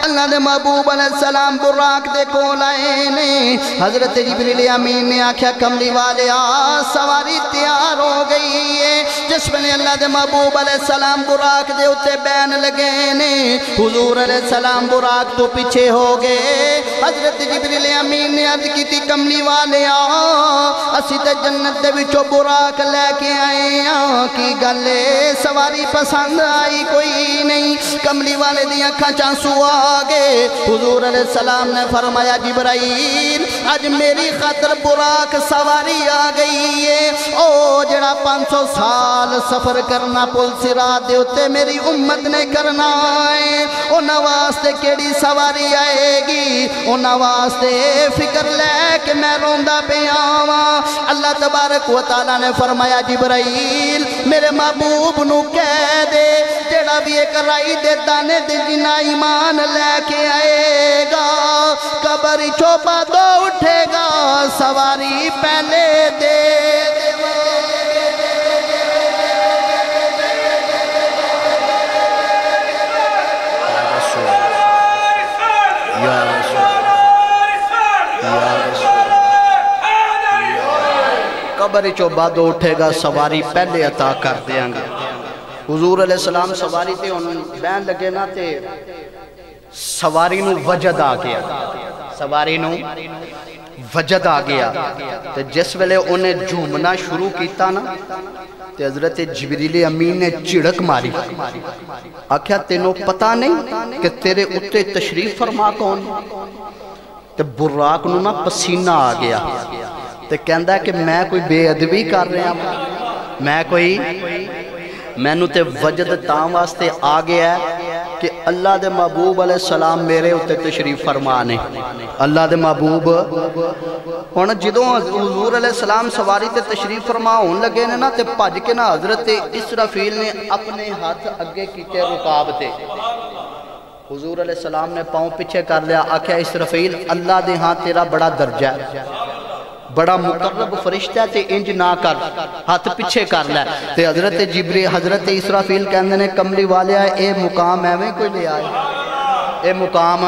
اللہ دے محبوب علیہ السلام براق دے کول آئے نے حضرت جبریل امین نے آکھیا کملی والے سواری تیار ہو گئی ہے جس میں اللہ دے محبوب علیہ السلام براق دے اتے بین لگے نے حضور علیہ السلام براق تو پیچھے ہو گئے حضرت جبریل امین نے عرض کی تھی کملی والے اسی تے جنت دے وچوں براق لے کے آئے کی گلے سواری پسند آئی کوئی نہیں کملی والے دی اکھاں چانسو آگے حضور علیہ السلام نے فرمایا جبرائیل آج میری خاطر براق سواری آگئی ہے او جڑا 500 سال سفر کرنا پل صراط دے اتے میری امت نے کرنا ہے انہاں واسطے کیڑی سواری آئے گی انہاں واسطے فکر لے کہ میں روندہ پہ آواں اللہ تبارک و تعالیٰ نے فرمایا جبرائیل میرے محبوب نو کہہ دے جڑا بھی ایک رائی دے دانے دے جنا ایمان لے کے آئے گا قبر چوبا دو اٹھے گا سواری پہلے دے قبر چوبا دو اٹھے گا سواری پہلے عطا کر دیاں گا حضور علیہ السلام سواری تے ان بین لگے نا تے سواری نو وجد آ گیا سواری نو وجد آ گیا تے جس ویلے انہیں جھومنا شروع کیتا نا تے حضرت جبریل امین نے چڑک ماری آکھیا تینوں پتہ نہیں کہ تیرے اتے تشریف فرما کون تے براق نو نا پسینہ آ گیا تے کہندہ ہے کہ میں کوئی بے ادبی کر رہا ہوں میں نو تے وجد تاں واسطے آ گیا ہے کہ اللہ دے محبوب علیہ السلام میرے اتے تشریف فرمانے اللہ دے محبوب اور جدوں حضور علیہ السلام سواری تے تشریف فرما ہون لگے نا تے بھج کے نا حضرت اسرافیل نے اپنے ہاتھ اگے کیتے رکاب تے حضور علیہ السلام نے پاؤں پیچھے کر لیا آکھیا اسرافیل اللہ دے ہاں تیرا بڑا درجہ ہے بڑا مقرب فرشتہ تے انج نہ کر ہاتھ پیچھے کر لے تے حضرت جبریل حضرت اسرافیل کہندے نے کملی والیا اے مقام ایویں کوئی لے آئے اے مقام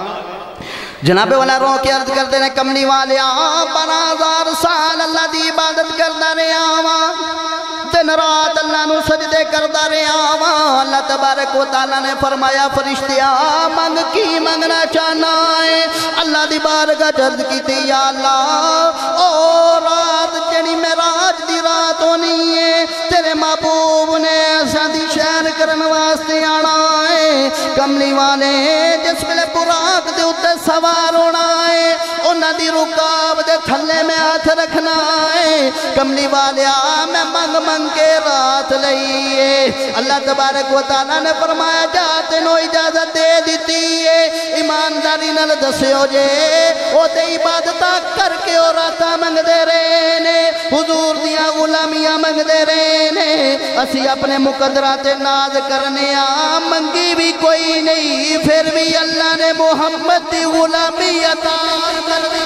جناب والا رو کے عرض کردے نے کملی والیا 12,000 سال اللہ دی عبادت کردا رہیا واں دن رات اللہ نو سجدے کردا رہیا واں اللہ تبارک و تعالیٰ نے فرمایا فرشتیا منگ کی منگنا چاہنا ہے اللہ دی بارگاہ عرض کی تھی یا اللہ او رات جنی معراج دی رات ہونی ہے تیرے محبوب نے ایسا دی شہر کرن واسطے آنا ہے کملی والے جس ملے براق دے اتے سوار ہونا ہے انہاں دی رکاب دے تھلے میں ہاتھ رکھنا ہے کملی والیا میں منگ منگ کے رات لئیے اللہ تبارک و تعالیٰ نے فرمایا جاتے نو اجازت دے دیتی ہے ایمانداری نل دسے ہو جے او تے عبادتہ کر کے اور راتا منگ دے رہنے حضور دیا غلامیاں منگ دے رہنے اسی اپنے مقدرات ناز کرنے منگی بھی کوئی نہیں پھر بھی اللہ نے محمد دی غلامی عطا کر دی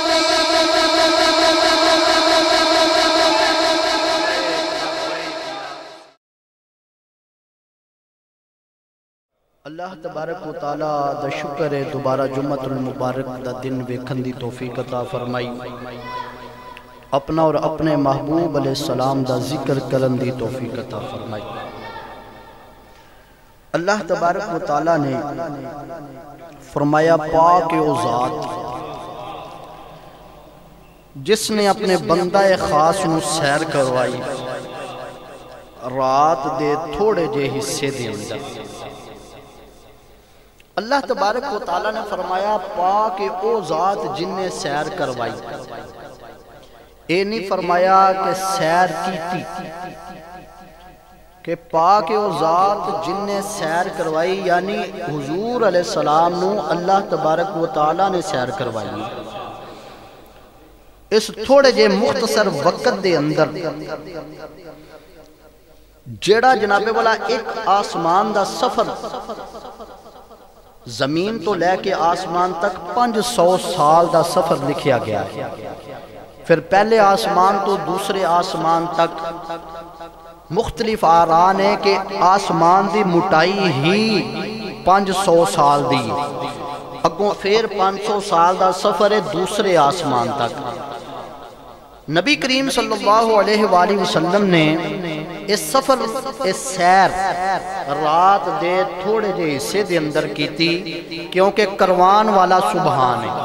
اللہ تبارک و تعالیٰ دا شکر ہے دوبارہ جمعۃ المبارک دا دن ویکھن دی توفیق عطا فرمائی اپنا اور اپنے محبوب علیہ السلام دا ذکر کرن دی توفیق عطا فرمائی اللہ تبارک و تعالیٰ نے فرمایا پاک او ذات جس نے اپنے بندہ خاص نو سیر کروائی رات دے تھوڑے جے حصے دے اندر اللہ تبارک و تعالیٰ نے فرمایا پاک او ذات جن نے سیر کروائی اے نہیں فرمایا کہ سیر کیتی کہ پاک او ذات جن نے سیر کروائی یعنی حضور علیہ السلام نو اللہ تبارک و تعالیٰ نے سیر کروائی اس تھوڑے جے مختصر وقت دے اندر جیڑا جناب والا ایک آسمان دا سفر زمین تو لے کے آسمان تک 500 سال دا سفر لکھیا گیا ہے پھر پہلے آسمان تو دوسرے آسمان تک مختلف آران ہے کہ آسمان دی مٹائی ہی 500 سال دی اگوں پھر 500 سال دا سفر ہے دوسرے آسمان تک۔ نبی کریم صلی اللہ علیہ وآلہ وسلم نے اس سفر اس سیر رات دے تھوڑے جے حصے دے اندر کی تھی، کیونکہ کروان والا سبحان ہے،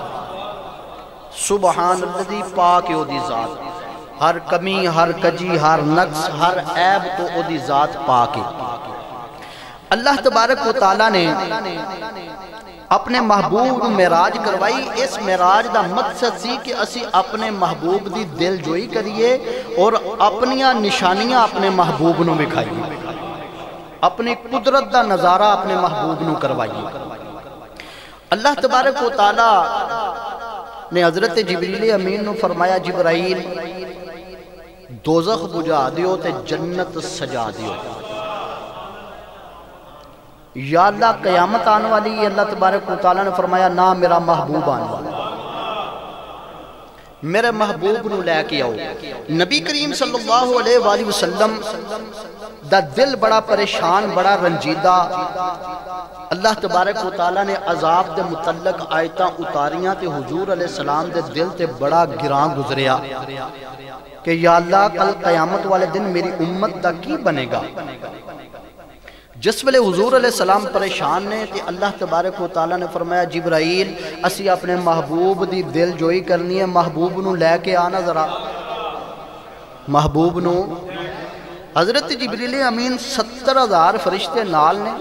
سبحان الذی پاک او دی ذات، ہر کمی، ہر کجی، ہر نقص، ہر عیب تو او دی ذات پاک ہے۔ اللہ تبارک و تعالیٰ نے اپنے محبوب معراج کروائی۔ اس معراج دا مقصد سی کہ اسی اپنے محبوب دی دل جوئی کریے اور اپنیاں نشانیاں اپنے محبوب نو بکھائیے، اپنی قدرت دا نظارہ اپنے محبوب نو کروائیے۔ اللہ تبارک و تعالیٰ نے حضرت جبریل امین نو فرمایا جبرائیل دوزخ بجھا دیو تے جنت سجا دیو۔ یا اللہ قیامت آنے والی ہے، اللہ تبارک و تعالیٰ نے فرمایا نا میرا محبوب آنے والا، میرے محبوب نو لے کے آؤ۔ نبی کریم صلی اللہ علیہ وآلہ وسلم دا دل بڑا پریشان، بڑا رنجیدہ۔ اللہ تبارک و تعالیٰ نے عذاب دے متعلق آیتاں اتاریاں تے حضور علیہ السلام دے دل تے بڑا گراں گزریا کہ یا اللہ کل قیامت والے دن میری امت دا کی بنے گا۔ جس ویلے حضور علیہ السلام پریشان نے کہ اللہ تبارک و تعالیٰ نے فرمایا جبرائیل اسی اپنے محبوب دی دل جوئی کرنی ہے، محبوب نو لے کے آنا ذرا۔ محبوب نو حضرت جبریل امین 70,000 فرشتے نال نے،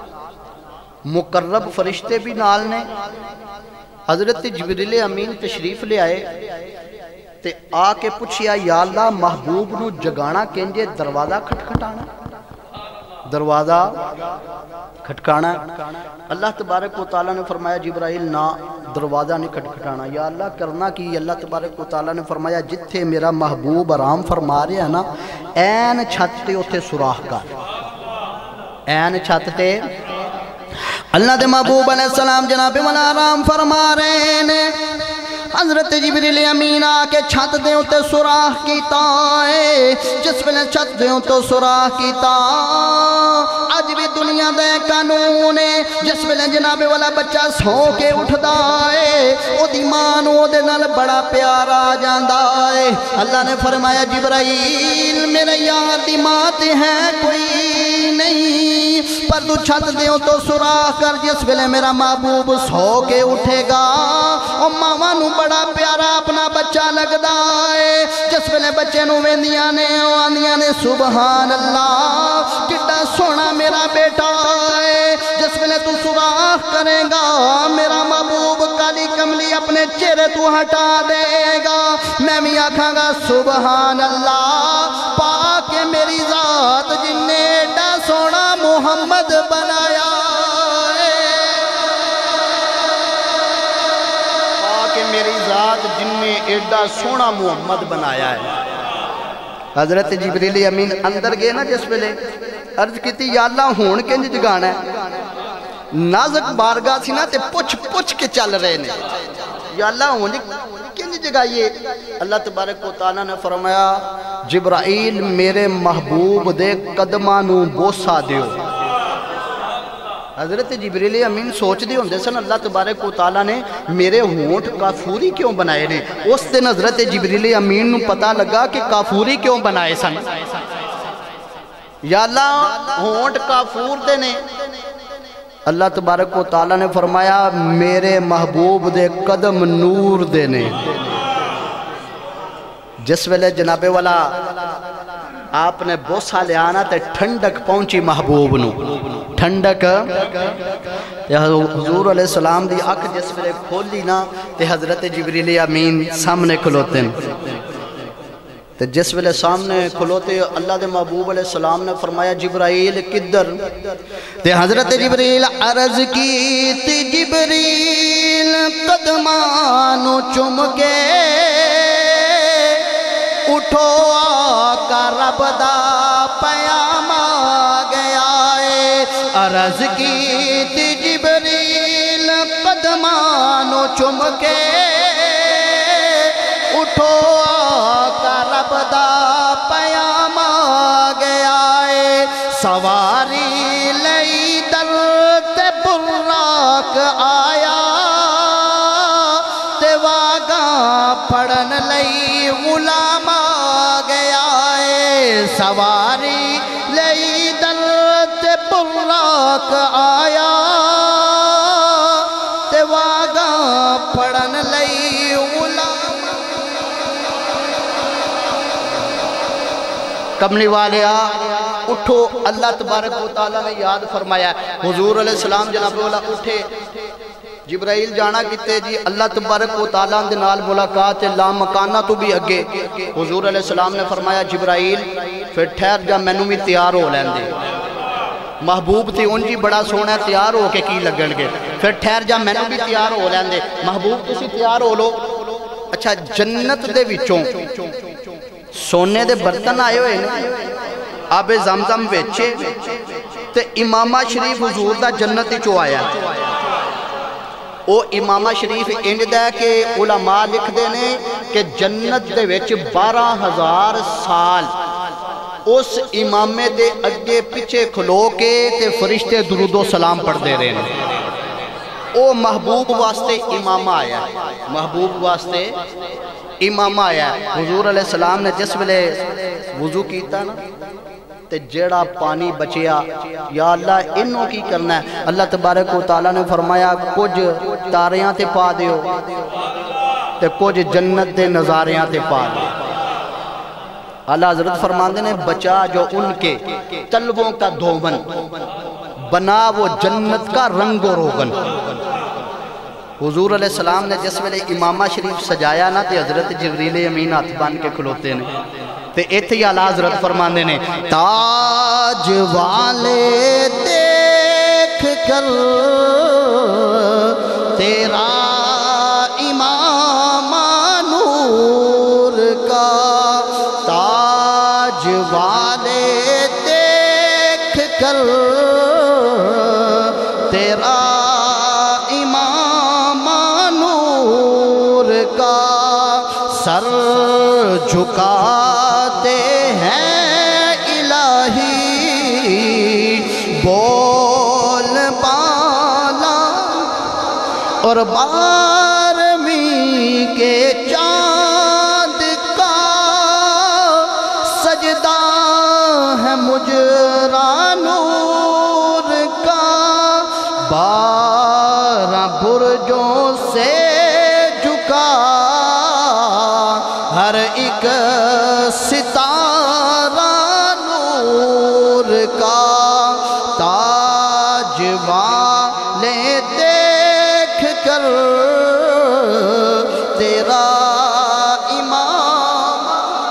مقرب فرشتے بھی نال نے۔ حضرت جبریل امین تشریف لے آئے تے آ کے پوچھیا یا اللہ محبوب نو جگانا کینجے دروازہ کھٹکھٹانا، دروازہ کھٹکانا۔ اللہ تبارک و تعالیٰ نے فرمایا جبرائیل نا دروازہ نہیں کھٹکھٹانا۔ یا اللہ کرنا کی؟ اللہ تبارک و تعالیٰ نے فرمایا جتھے میرا محبوب آرام فرما رہے ہیں نا این چھت تے اتھے سوراخ کر، این چھت تے اللہ دے محبوب علیہ السلام جناب والا آرام فرما رہے ہیں۔ حضرت جبریل امین آ کے چھت دے اتے سوراخ کیتا ہے، جس ویلے چھت دے اتے سوراخ کیتا اج بھی دنیا دے قانون ہے، جس ویلے جناب والا بچہ سو کے اٹھدا ہے او دی ماں نو دے نال بڑا پیار آ جاندا ہے۔ اللہ نے فرمایا جبرائیل میرے یار دی ماں تے ہے کوئی نہیں، پر تو چھت دے اتے سوراخ کر، جس ویلے میرا محبوب سو کے اٹھے گا او ماں نو بڑا پیارا اپنا بچہ لگدا ہے۔ جس ویلے بچے نو ویندیاں نے آندیاں نے سبحان اللہ کڈا سونا میرا بیٹا ہے۔ جس ویلے تو سوراخ کرے گا میرا محبوب کالی کملی اپنے چہرے تو ہٹا دے گا، میں بھی آکھاں گا سبحان اللہ پاک میری ذات جن نے ایڈا سونا محمد بنایا، میری ذات جن نے ایڈا سونا محمد بنایا ہے۔ حضرت جبریل امین اندر گئے نا جس ویلے عرض کیتی یا اللہ ہون کنج جگانا ہے، نازک بارگاہ سی نا تے پوچھ پوچھ کے چل رہے نے، یا اللہ ہون کنج جگائیے۔ اللہ تبارک و تعالیٰ نے فرمایا جبرائیل میرے محبوب دے قدماں نو بوسا دیو۔ حضرت جبریل امین سوچ دی ہوندے سن اللہ تبارک و تعالیٰ نے میرے ہونٹ کافوری کیوں بنائے نے۔ اس دن حضرت جبریل امین نو پتہ لگا کہ کافوری کیوں بنائے سن۔ یا اللہ ہونٹ کافور دے نے۔ اللہ تبارک و تعالیٰ نے فرمایا میرے محبوب دے قدم نور دے نے۔ جس ویلے جناب والا آپ نے بوسا لے آنا تے ٹھنڈک پہنچی محبوب نو، ٹھنڈک۔ حضور علیہ السلام دی اکھ جس ویلے کھولی نا تے حضرت جبریل امین سامنے کھلوتے ہیں، تے جس ویلے سامنے کھلوتے اللہ دے محبوب علیہ السلام نے فرمایا جبرائیل کدھر؟ تے حضرت جبریل عرض کی تی جبریل قدمانو چم کے اٹھو آقا رب دا پیام آ گیا ہے۔ عرض کی تی جبریل قدمانو چم کے اٹھو آقا رب دا پیام آ گیا ہے۔ سواری لئی در تے براق آیا غلام آ گیا ہے سواری لئی در تے براق آیا تے واگا پڑھن لئی غلام کملی والے اٹھو اللہ تبارک و تعالیٰ نے یاد فرمایا حضور علیہ السلام جناب والا اٹھے جبرائیل جانا کیتے جی اللہ تبارک و تعالیٰ دے نال ملاقات لا مکانہ تو بھی اگے حضور علیہ السلام نے فرمایا جبرائیل پھر ٹھہر جا مینوں بھی تیار ہو لین دے محبوب تھی ان جی بڑا سونا تیار ہو کے کی لگن گے پھر ٹھہر جا مینوں بھی تیار ہو لین دے محبوب تسی تیار ہو لو اچھا جنت دے وچوں سونے دے برتن آئے ہوئے آب زمزم ویچے تے امامہ شریف حضور دا جنت ہی چو آیا او امامہ شریف انجدہ ہے کہ علماء لکھ دینے کہ جنت دے ویچ 12,000 سال اس امامے دے اگے پچھے کھلو کے تے فرشتے درود و سلام پڑھ دے رہے ہیں او محبوب واسطے امامہ آیا ہے محبوب واسطے امامہ آیا ہے حضور علیہ السلام نے جس ویلے وضو کیتا نا تے جیڑا پانی بچیا یا اللہ انہوں کی کرنا ہے اللہ تبارک و تعالیٰ نے فرمایا کچھ تاریاں تے پا دیو تے کچھ جنت دے نظاریاں تے پا دیو اللہ حضرت فرماندے نے بچا جو ان کے طلبوں کا دھومن بنا وہ جنت کا رنگ و روغن حضور علیہ السلام نے جس ویلے امامہ شریف سجایا نا تے حضرت جبریل امین ہاتھ بان کے کھلوتے نے تے ایتھے ہی اللہ حضرت فرماندے نے تاج والے دیکھ کر تیرا امامہ نور کا تاج والے دیکھ کر تیرا امامہ نور کا سر جھکاتے ہیں الہی بول بالا اور 12ویں کے چاند کا سجدہ ہے مجرا نور کا 12 برجوں سے جھکا ہر ایک ستارہ نور کا تاج والے دیکھ کر تیرا امام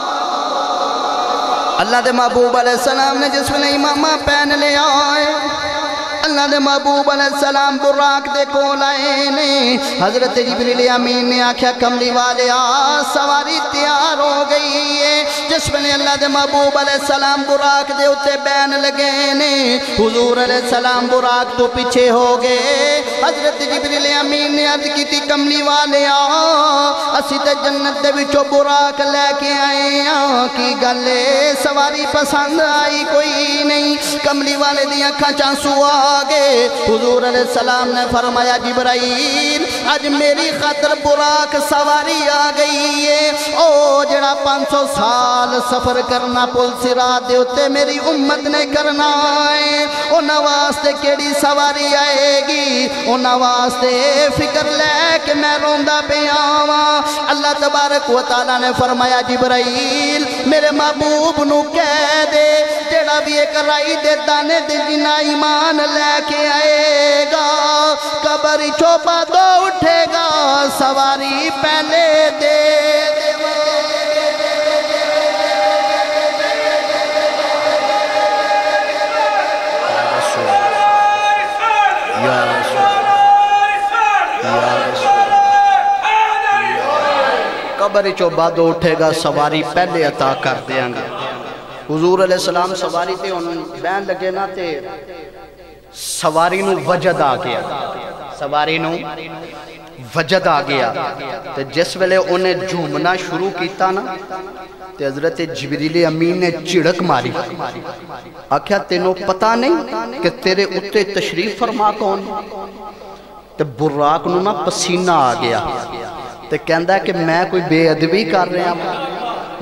اللہ دے محبوب علیہ السلام نے جس میں امامہ پہن لے آئے اللہ دے محبوب علیہ السلام براق دے کول آئے نے حضرت جبریل امین نے آکھیا کملی والے سواری تیار ہو گئی ہے جس میں اللہ دے محبوب علیہ السلام براق دے اتے بین لگے نے حضور علیہ السلام براق تو پیچھے ہو گئے حضرت جبریل امین نے عرض کی تھی کملی والے اسی تے جنت دے وچوں براق لے کے آئے کی گلے سواری پسند آئی کوئی نہیں کملی والے دی اکھاں چانسو آگے حضور علیہ السلام نے فرمایا جبرائیل آج میری خاطر براق سواری آ گئی ہے او جڑا 500 سال سفر کرنا پل صراط دے اتے میری امت نے کرنا ہے او نواستے کیڑی سواری آئے گی او نواستے فکر لے کہ میں روندہ پہ آواں اللہ تبارک و تعالیٰ نے فرمایا جبرائیل میرے محبوب نو کہہ دے جڑا بھی ایک رائی دے دانے دے جنا ایمان لے کے آئے گا قبر چوپا دو اٹھے گا سواری پہلے دے قبر چوبا دو اٹھے گا سواری پہلے عطا کر دیاں گے حضور علیہ السلام سواری تے ان بین لگے نا تے سواری نو وجد آ گیا سواری نو وجد آ گیا تے جس ویلے انہیں جھومنا شروع کیتا نا تے حضرت جبریل امین نے چڑک ماری آکھیا تینوں پتہ نہیں کہ تیرے اتے تشریف فرما کون تے براق نو نا پسینہ آ گیا تے کہندہ ہے کہ میں کوئی بے ادبی کر رہا ہوں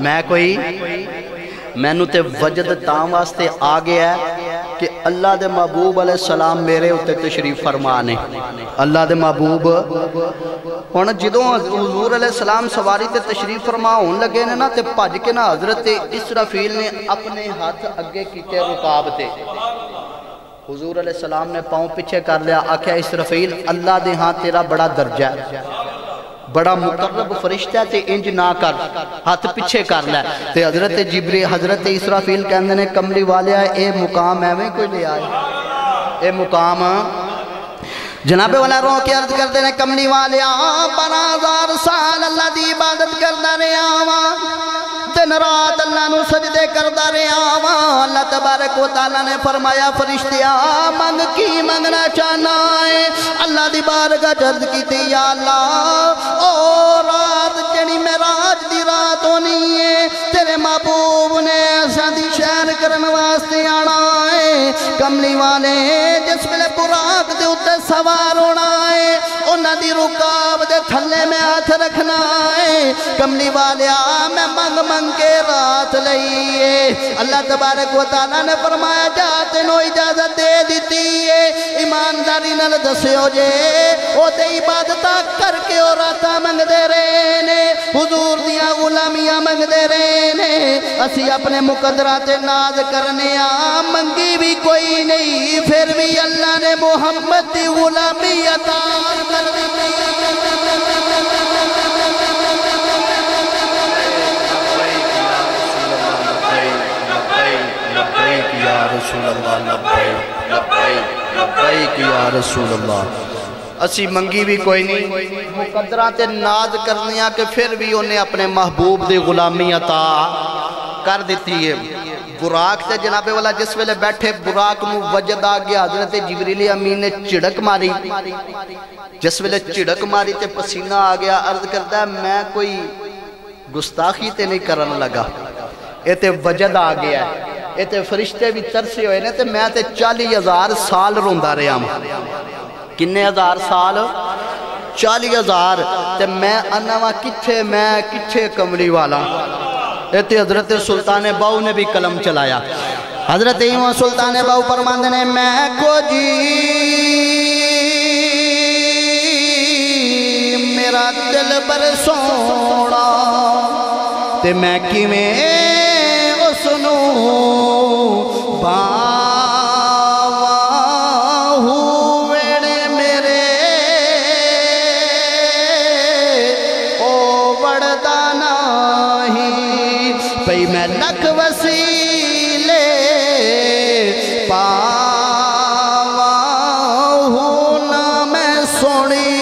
میں کوئی مینوں تے وجد تاں واسطے آ گیا ہے کہ اللہ دے محبوب علیہ السلام میرے اتے تشریف فرمانے اللہ دے محبوب ہونا جدوں حضور علیہ السلام سواری تے تشریف فرما ہون لگے نا تے بھج کے نا حضرت اسرافیل نے اپنے ہاتھ اگے کیتے رکاب تے حضور علیہ السلام نے پاؤں پیچھے کر لیا آکھیا اسرافیل اللہ دے ہاں تیرا بڑا درجہ ہے بڑا مقرب فرشتہ ہے تے انج نہ کر ہاتھ پیچھے کر لے تے حضرت اسرافیل کہندے نے کملی والے اے مقام ہے میں کوئی لے آئے اے مقام جناب والا رو کے عرض کرتے ہیں کملی والے 12,000 سال اللہ دی عبادت کرنا رہے آواں دن رات اللہ نو سجدے کرتا رہے آواں اللہ تبارک و تعالیٰ نے فرمایا فرشتیا منگ کی منگنا چاہنا ہے اللہ دی بارگاہ عرض کی یا اللہ او رات جنی معراج دی رات ہونی ہے تیرے محبوب نے سادی شہر کرن واسطے آنا ہے کملی والے جس ویلے براق دے اتے سوار ہونا ہے انہاں دی رکاب دے تھلے میں ہاتھ رکھنا ہے کملی والے میں منگ کے رات لئیے اللہ تبارک و تعالیٰ نے فرمایا جاتے نو اجازت دے دیتی ہے ایمانداری نل دسے ہو جے او دے عبادتہ کر کے اور راتا منگ دے رہنے حضور دیا غلامیاں منگ دے رہنے اسی اپنے مقدرات ناز کرنے منگی بھی کوئی نہیں پھر بھی اللہ نے محمد دی غلامی عطا کر دی یا رسول اللہ لبیک یا رسول اللہ اسی منگی بھی کوئی نہیں مقدرات ناز کرنیاں کہ پھر بھی انہیں اپنے محبوب دی غلامی عطا کر دیتی ہے براق تے جناب والا جس ویلے بیٹھے براق نو وجد آ گیا حضرت جبریل امین نے چڑک ماری جس ویلے چڑک ماری تے پسینہ آ گیا عرض کرتا ہے میں کوئی گستاخی تے نہیں کرن لگا اے تے وجد آ گیا ہے اے تے فرشتے بھی ترسے ہوئے نے تے میں تے 40,000 سال روندہ رہا ہوں کنے ہزار سال 40,000 تے میں انہاں کتھے کملی والا اے تے حضرت سلطان باؤ نے بھی قلم چلایا حضرت ایمان سلطان باؤ فرماندے نے میں کو جی میرا دل بر سونا تے میں کی میں سنو باواں ہوئے میرے او وڑدا نہیں پئی میں لکھ وسیلے پاواں ہونا میں سونی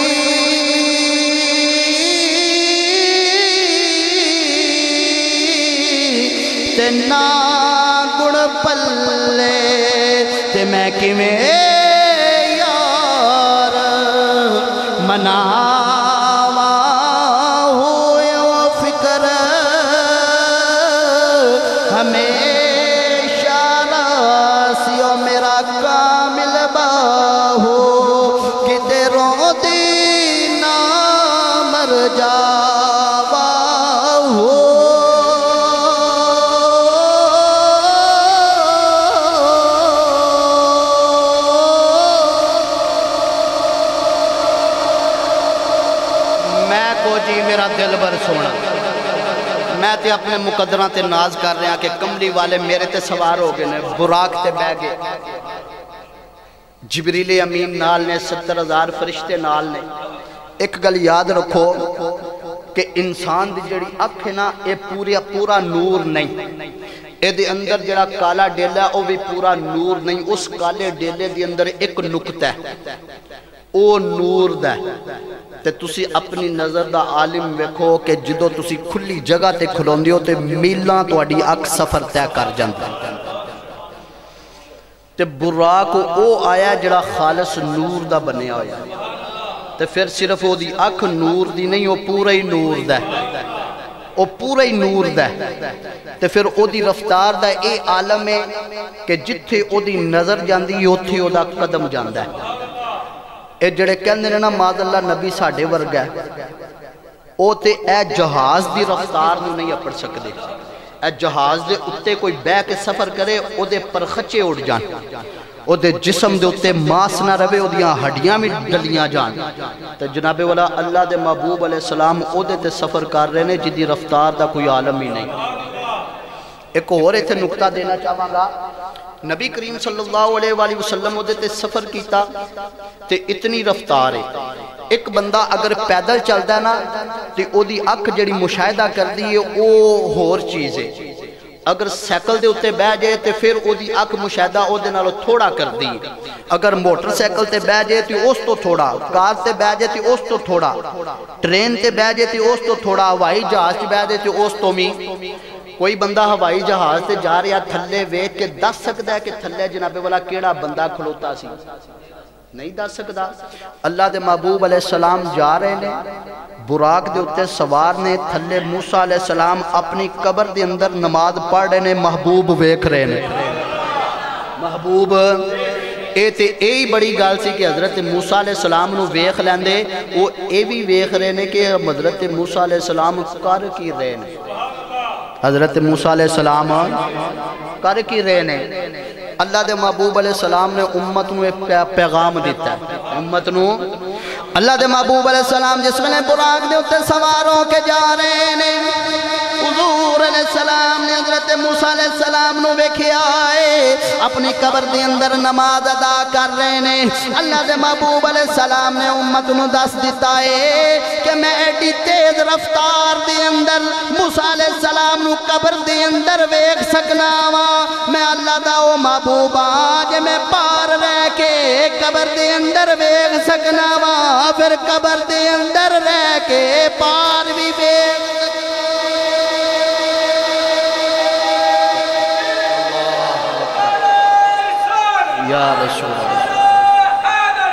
نا گڑ پلے تے میں کیویں یار مناواں ہوئے وہ فکر ہمیشہ راسیو میرا کامل باہو کتے رو دی نہ مر جاوا ہو میرا دل بر سونا میں تے اپنے مقدرہ تے ناز کر رہا کہ کملی والے میرے تے سوار ہو گئے نے براق تے بہ گئے جبریل امین نال نے 70,000 فرشتے نال نے ایک گل یاد رکھو کہ انسان دی جڑی اکھ ہے نا اے پورا نور نہیں اے دے اندر جڑا کالا ڈیلا او بھی پورا نور نہیں اس کالے ڈیلے دے اندر ایک نقطہ ہے او نور دا تے تسی اپنی نظر دا عالم ویکھو کہ جدو تسی کھلی جگہ تے کھلوندی ہو تے میلاں تو اڈی اک سفر طے کر جاندا تے براق او آیا جڑا خالص نور دا بنیا ہویا تے پھر صرف او دی اکھ نور دی نہیں او پورا ہی نور دا او پورا ہی نور دا تے پھر او دی رفتار دا اے عالم ہے کہ جتھے او دی نظر جاندی اوتھے او دا قدم جاندا ہے اے جڑے کہندے نے نا ماذ اللہ نبی ساڈے ورگا ہے او تے اے جہاز دی رفتار نو نہیں اپڑ سکدے اے جہاز دے اتے کوئی بے کے سفر کرے او دے پر خچے اڑ جان او دے جسم دے اتے ماس نہ روے او دیاں ہڈیاں میں ڈلیاں جان تو جناب والا اللہ دے محبوب علیہ السلام او دے تے سفر کر رہے نے جدی رفتار دا کوئی عالم ہی نہیں ایک اور ایتھے نکتہ دینا چاہاں گا نبی کریم صلی اللہ علیہ وآلہ وسلم او دے تے سفر کیتا تے اتنی رفتار ہے ایک بندہ اگر پیدل چلتا ہے نا تے او دی اکھ جڑی مشاہدہ کر دی ہے او ہور چیز ہے اگر سیکل دے اتے بہ جائے تے پھر او دی اکھ مشاہدہ او دے نالو تھوڑا کر دی اگر موٹر سیکل تے بہ جائے تے اس تو تھوڑا کار تے بہ جائے تے اس تو تھوڑا ٹرین تے بہ جائے تے اس تو تھوڑا ہوائی جہاز تے بہ جائے تے اس تو می کوئی بندہ ہوائی جہاز تے جا رہا تھلے ویکھ کے دس سکتا ہے کہ تھلے جناب والا کیڑا بندہ کھلوتا سی نہیں دس سکتا اللہ دے محبوب علیہ السلام جا رہے نے براق دے اتے سوار نے تھلے موسیٰ علیہ السلام اپنی قبر دے اندر نماز پڑھ رہے نے محبوب ویکھ رہے نے محبوب اے تے ای بڑی گال سی کہ حضرت موسیٰ علیہ السلام نو ویکھ لیندے وہ اے بھی ویکھ رہے نے کہ حضرت موسیٰ علیہ السلام کر کی رہے نے حضرت موسیٰ علیہ السلام کر کی رہے نے اللہ دے محبوب علیہ السلام نے امت نو ایک پیغام دیتا ہے امت نو اللہ دے محبوب علیہ السلام جس میں نے براق دے اتے سواروں کے جا رہے نے حضور علیہ السلام نے حضرت موسیٰ علیہ السلام نو بیکھے آئے اپنی قبر دے اندر نماز ادا کر رہے نے اللہ دے محبوب علیہ السلام نے امت نو دس دیتا ہے کہ میں ایڈی تیز رفتار دے اندر موسیٰ علیہ السلام نو قبر دے اندر ویکھ سکنا میں اللہ دا او محبوب آج میں پار رہ کے قبر دے اندر ویکھ سکنا پھر قبر دے اندر رہ کے پار بھی ویکھ یا رسول اللہ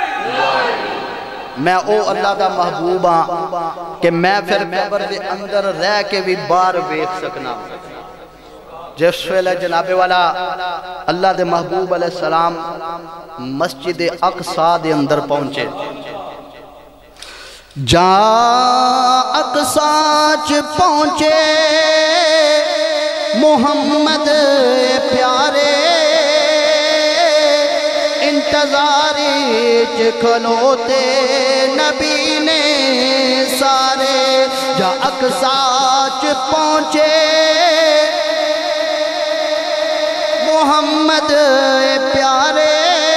میں او اللہ دا محبوب ہاں کہ میں پھر قبر دے اندر رہ کے بھی بار ویکھ سکنا جس ویلے جناب والا اللہ دے محبوب علیہ السلام مسجد اقصی دے اندر پہنچے جہاں اقصی پہنچے محمد پیارے انتظاری کھلوتے نبی نے سارے جہاں اقصی پہنچے محمد پیارے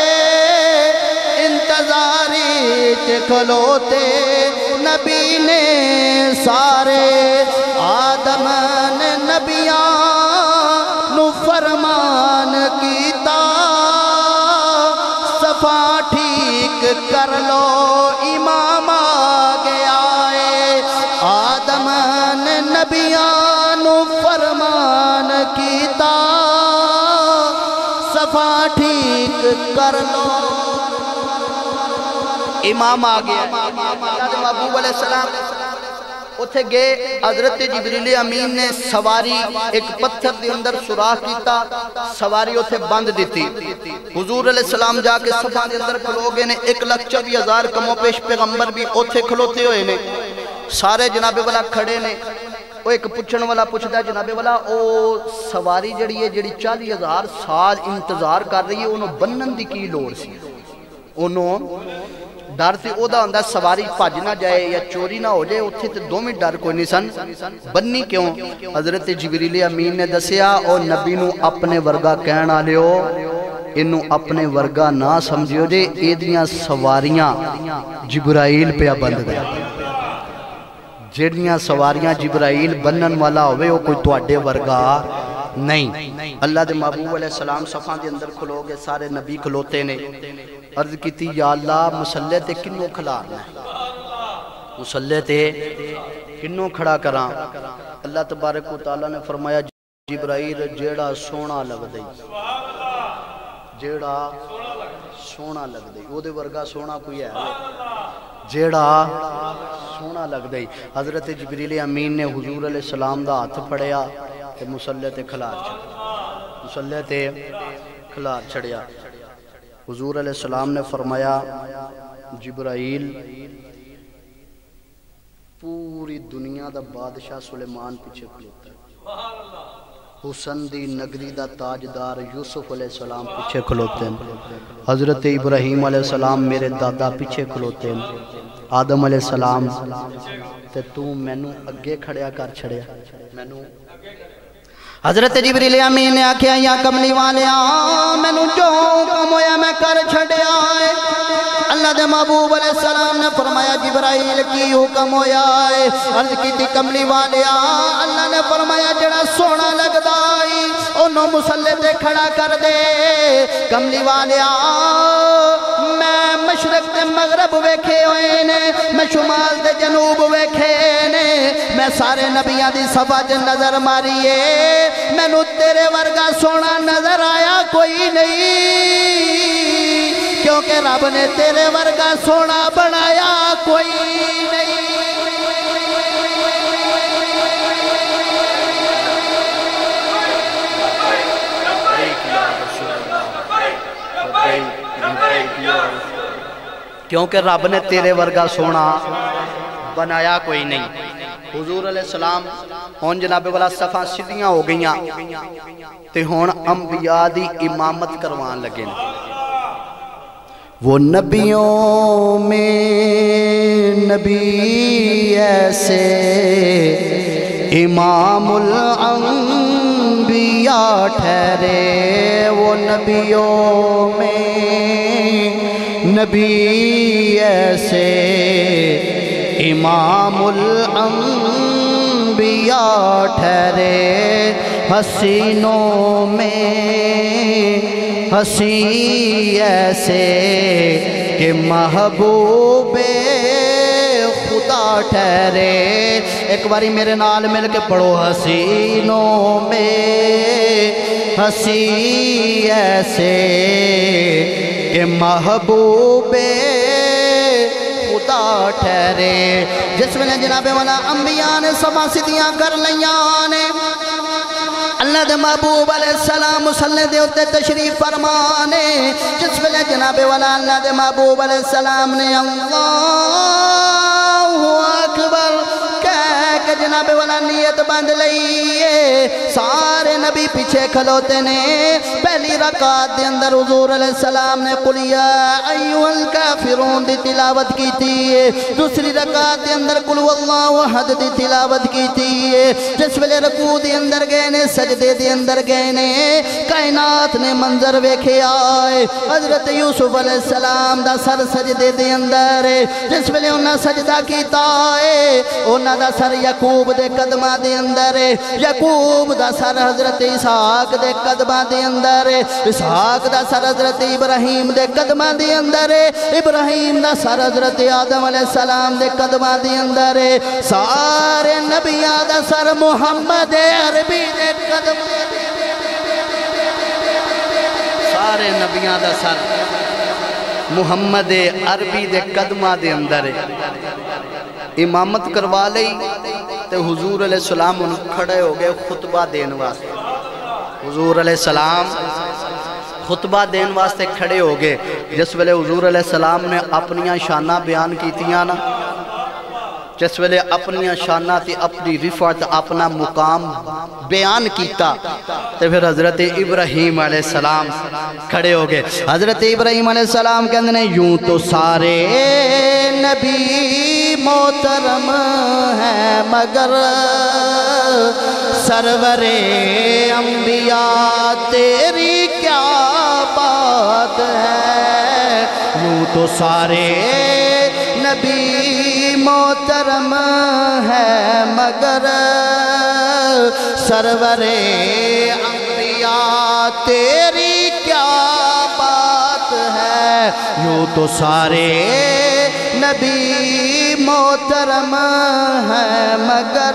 انتظاری کھلوتے نبی نے سارے آدم نے نبیاں نو فرمان کیتا صفا ٹھیک کر لو امام آگے آئے آدم نے نبیاں نو فرمان کیتا صفا ٹھیک کر لو امام آگے محبوب علیہ السلام اتھے گئے حضرت جبریل امین نے سواری ایک پتھر دے اندر سوراخ کیتا سواری اتھے بند دیتی حضور علیہ السلام جا کے صفا دے اندر کھلو گئے نے 1,24,000 کمو پیش پیغمبر بھی اتھے کھلوتے ہوئے نے سارے جناب والا کھڑے نے وہ ایک پچھن والا پوچھتا ہے جناب والا او سواری جڑی ہے جڑی 40,000 سال انتظار کر رہی ہے انہوں بنن دی کی لوڑ سی انہوں ڈر تے او دا اندر سواری پاج نہ جائے یا چوری نہ ہو جائے اتھے تے 2 منٹ ڈر کوئی نہیں سن بننی کیوں حضرت جبریل امین نے دسیا او نبی نو اپنے ورگا کہنا لیو انہوں اپنے ورگا نہ سمجھو جے ایدیاں سواریاں جبرائیل پہ بند گیا جڑیاں سواریاں جبرائیل بنن والا ہوئے وہ کوئی توڑے ورگا نہیں اللہ دے محبوب علیہ السلام صفحہ دے اندر کھلو گے سارے نبی کھلوتے نے عرض کی تھی یا اللہ مسلح تے کنوں کھلارنا ہے مسلح تے کنوں کھڑا کران اللہ تبارک و تعالیٰ نے فرمایا جبرائیل جیڑا سونا لگ دئی جیڑا سونا لگ دئی وہ دے ورگا سونا کوئی ہے جیڑا سونا لگ دئی حضرت جبریل امین نے حضور علیہ السلام دا ہاتھ پڑیا کہ مسلح تے کھلار چھڑیا مسلح تے کھلار چھڑیا حضور علیہ السلام نے فرمایا جبرائیل پوری پوری دنیا دا بادشاہ سلیمان پیچھے کھلوتا ہے، حسن دی نگری دا تاجدار یوسف علیہ السلام پیچھے کھلوتے ہیں، حضرت ابراہیم علیہ السلام میرے دادا پیچھے کھلوتے ہیں، آدم علیہ السلام تے تو مینوں اگے کھڑیا کر چھڑیا مینوں۔ حضرت جبریل امین نے آکھیا یا کملی والیا مینوں جو کم ہویا میں کر چھڑیا ہے۔ اللہ دے محبوب علیہ السلام نے فرمایا جبرائیل کی حکم ہویا ہے؟ عرض کی تھی کملی والیا اللہ نے فرمایا جڑا سونا لگدا ہے انہوں مسلح تے کھڑا کر دے۔ کملی والیا میں مشرق تے مغرب ویکھے ہوئے نے، میں شمال تے جنوب ویکھے نے، میں سارے نبیاں دی صفحہ ج نظر ماریے میں نو تیرے ورگا سونا نظر آیا کوئی نہیں، کیونکہ رب نے تیرے ورگا سونا بنایا کوئی نہیں۔ کیونکہ رب نے تیرے ورگا سونا بنایا کوئی نہیں۔ حضور علیہ السلام ہون جناب والا صفحہ سیدھیاں ہو گئیاں تے ہون انبیاء دی امامت کروان لگے نا۔ وہ نبیوں میں نبی ایسے امام الانبیاء ٹھہرے، وہ نبیوں میں نبی ایسے امام الانبیاء ٹھہرے، حسینوں میں حسین ایسے کہ محبوب خدا ٹھہرے۔ ایک باری میرے نال مل کے پڑھو، حسینوں میں حسین ایسے کہ محبوب خدا ٹھہرے۔ جس میں جناب والا انبیاء نے سما سیدھیاں کر لیاں نے، اللہ دے محبوب علیہ السلام مسلح دے اتے تشریف فرمانے، جس میں جناب والا اللہ دے محبوب علیہ السلام نے اللہ اکبر کہہ کہ جناب والا نیت بند لئیے، سارے نبی پیچھے کھلوتے نے۔ پہلی رکعت دے اندر حضور علیہ السلام نے قل یا ایھا الکافرون دی تلاوت کی تھی، دوسری رکعت دے اندر قل واللہ احد دی تلاوت کی تھی۔ جس ویلے رکوع دے اندر گئے نے، سجدے دے اندر گئے نے، کائنات نے منظر ویکھے آئے، حضرت یوسف علیہ السلام دا سر سجدے دے اندر، جس ویلے انہاں سجدہ کیتا ہے انہاں دا سر یعقوب دے قدمہ دے اندر، یعقوب دا سر حضرت اسحاق دے قدمہ دے اندر، اسحاق دا سر حضرت ابراہیم دے قدمہ دے اندر، ابراہیم دا سر حضرت آدم علیہ السلام دے قدمہ دے اندر، سارے نبیاں دا سر محمد عربی دے قدمہ دے اندر، سارے نبیاں دا سر محمد عربی دے قدمہ دے اندر۔ امامت کروا لئی تے حضور علیہ السلام ان کھڑے ہو گئے خطبہ دین واسطے۔ حضور علیہ السلام خطبہ دین واسطے کھڑے ہو گئے۔ جس ویلے حضور علیہ السلام نے اپنیاں شانہ بیان کیتیاں نا، جس ویلے اپنیاں شانہ تی اپنی رفعت اپنا مقام بیان کیتا تے پھر حضرت ابراہیم علیہ السلام کھڑے ہو گئے۔ حضرت ابراہیم علیہ السلام کہتے ہیں یوں تو سارے نبی محترم ہیں مگر سرور انبیاء تیری کیا بات ہے، یوں تو سارے نبی محترم ہے مگر سرور انبیاء تیری کیا بات ہے، یوں تو سارے نبی محترم ہے مگر